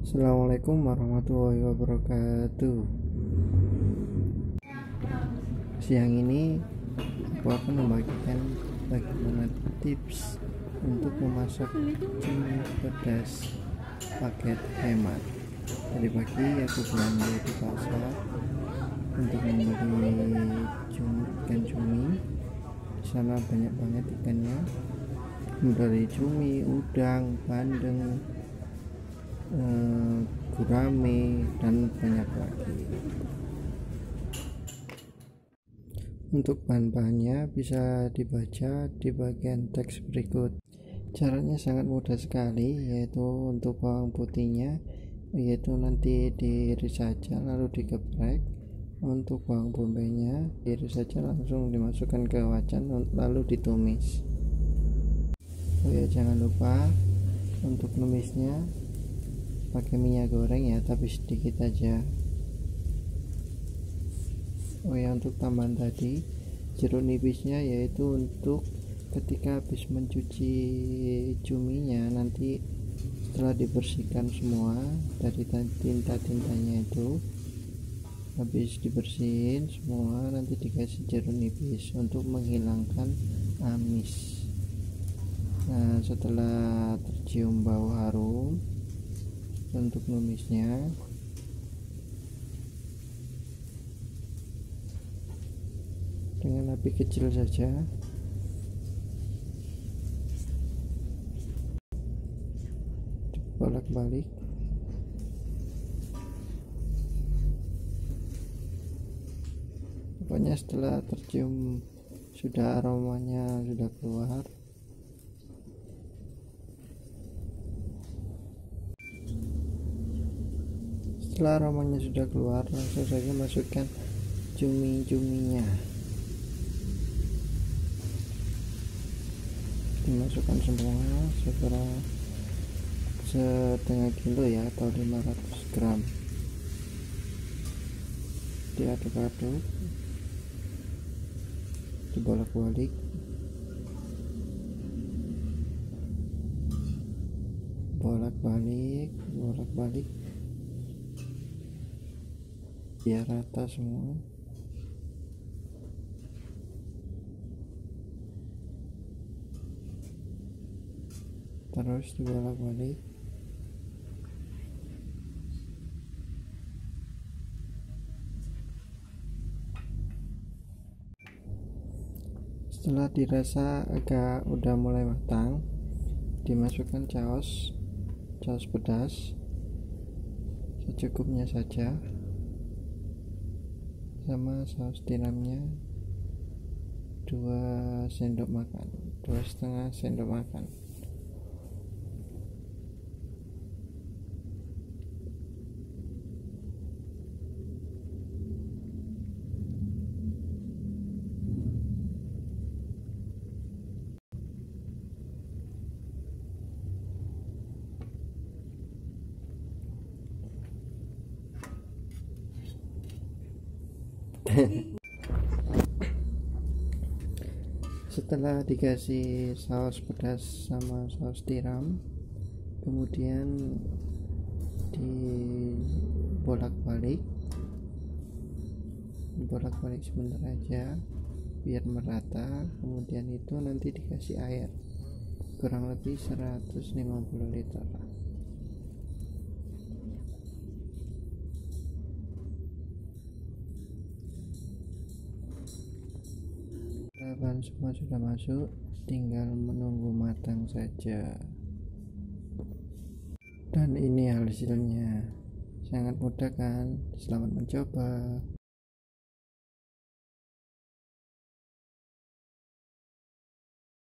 Assalamualaikum warahmatullahi wabarakatuh. Siang ini aku akan membagikan bagaimana tips untuk memasak cumi pedas paket hemat. Tadi pagi aku belanja di pasar untuk membeli ikan cumi. Di sana banyak banget ikannya, dari cumi, udang, bandeng, gurame, dan banyak lagi. Untuk bahan-bahannya bisa dibaca di bagian teks berikut. Caranya sangat mudah sekali, yaitu untuk bawang putihnya yaitu nanti diiris saja lalu digeprek. Untuk bawang bombaynya diiris saja langsung dimasukkan ke wajan lalu ditumis. Oh ya, jangan lupa untuk numisnya pakai minyak goreng ya, tapi sedikit aja. Oh ya, untuk tambahan tadi jeruk nipisnya yaitu untuk ketika habis mencuci cuminya, nanti setelah dibersihkan semua dari tinta-tintanya itu, habis dibersihin semua nanti dikasih jeruk nipis untuk menghilangkan amis. Nah, setelah tercium bau harum, untuk numisnya dengan api kecil saja. Bolak-balik. Pokoknya setelah tercium sudah aromanya sudah keluar, setelah aromanya sudah keluar langsung saja masukkan cumi-cuminya, dimasukkan semua setengah kilo ya, atau 500 gram. Diaduk-aduk, dibolak-balik, bolak-balik biar rata semua. Terus dibolak-balik. Setelah dirasa agak udah mulai matang, dimasukkan saus pedas secukupnya saja, sama saus tiramnya 2,5 sendok makan. Setelah dikasih saus pedas sama saus tiram, kemudian dibolak-balik sebentar aja biar merata. Kemudian itu nanti dikasih air kurang lebih 150 liter. Bahan semua sudah masuk, tinggal menunggu matang saja. Dan ini hasilnya, sangat mudah kan? Selamat mencoba.